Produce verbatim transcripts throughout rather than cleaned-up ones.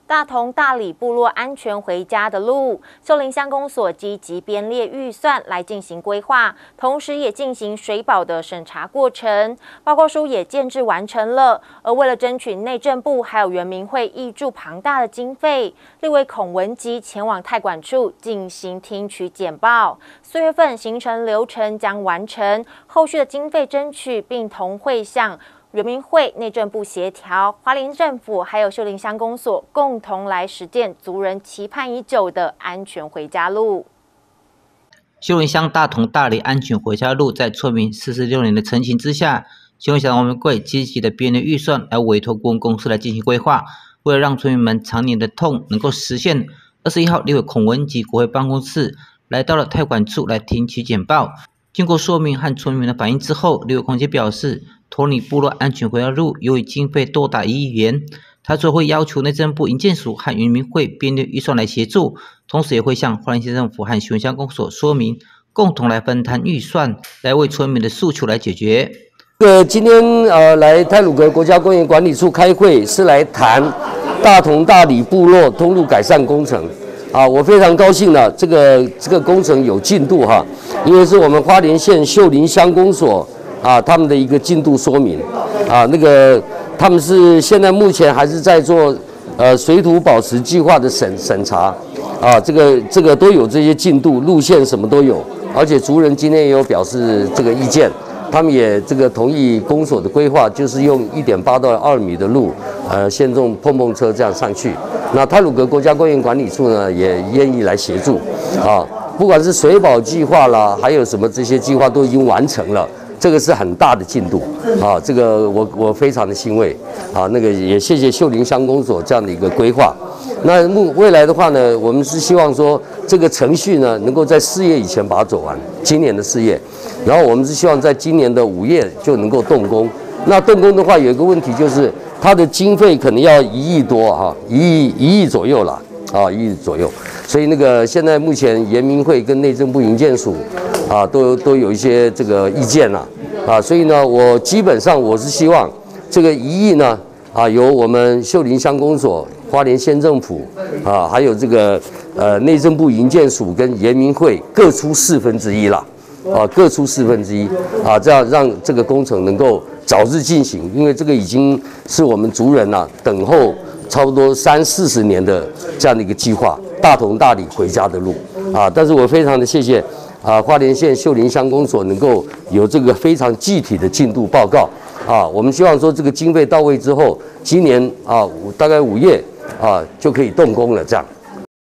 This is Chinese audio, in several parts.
大同大里部落安全回家的路，秀林乡公所积极编列预算来进行规划，同时也进行水保的审查过程，报告书也建制完成了。而为了争取内政部还有原民会挹注庞大的经费，立委孔文吉前往太管处进行听取简报。四月份行程流程将完成，后续的经费争取，并同会向原民会、内政部协调，花莲政府还有秀林乡公所共同来实践族人期盼已久的安全回家路。 秀林乡大同大里安全回家路，在村民四十六年的陈情之下，秀林乡农委会积极的编列预算，来委托顾问公司来进行规划。为了让村民们常年的痛能够实现，二十一号立委孔文吉国会办公室来到了太管处来听取简报。经过说明和村民的反映之后，立委孔文吉表示，托里部落安全回家路由于经费多达一亿元，他最后会要求内政部营建署和原民会编列预算来协助，同时也会向花莲县政府和秀林乡公所说明，共同来分摊预算，来为村民的诉求来解决。 这个今天呃来太鲁阁国家公园管理处开会，是来谈大同大里部落通路改善工程。啊，我非常高兴呢，这个这个工程有进度哈，因为是我们花莲县秀林乡公所啊他们的一个进度说明啊，那个他们是现在目前还是在做呃水土保持计划的审审查啊，这个这个都有这些进度，路线什么都有，而且族人今天也有表示这个意见。他们也这个同意公所的规划，就是用一点八到二米的路，呃，先用碰碰车这样上去。那太鲁阁国家公园管理处呢，也愿意来协助，啊，不管是水保计划啦，还有什么这些计划都已经完成了，这个是很大的进度，啊，这个我我非常的欣慰，啊，那个也谢谢秀林乡公所这样的一个规划。那目未来的话呢，我们是希望说这个程序呢能够在四月以前把它走完，今年的四月，然后我们是希望在今年的五月就能够动工。那动工的话，有一个问题就是它的经费可能要一亿多哈，一亿一亿左右啦，啊，一亿左右。所以那个现在目前原民会跟内政部营建署啊都都有一些这个意见啦，啊，所以呢，我基本上我是希望这个一亿呢啊由我们秀林乡公所、花莲县政府啊，还有这个呃内政部营建署跟原民会各出四分之一啦，啊，各出四分之一啊，这样让这个工程能够早日进行，因为这个已经是我们族人呐、啊、等候差不多三四十年的这样的一个计划，大同大里回家的路啊。但是我非常的谢谢啊花莲县秀林乡公所能够有这个非常具体的进度报告啊。我们希望说这个经费到位之后，今年啊大概五月啊就可以动工了，这样。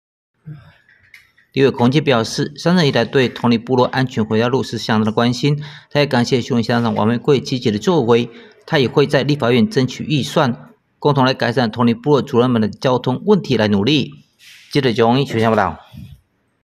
立委孔文吉表示，三年以来对同里部落安全回家路是相当的关心，他也感谢秀林乡长王美贵积极的作为，他也会在立法院争取预算，共同来改善同里部落族人们的交通问题来努力。记者钟一全报道。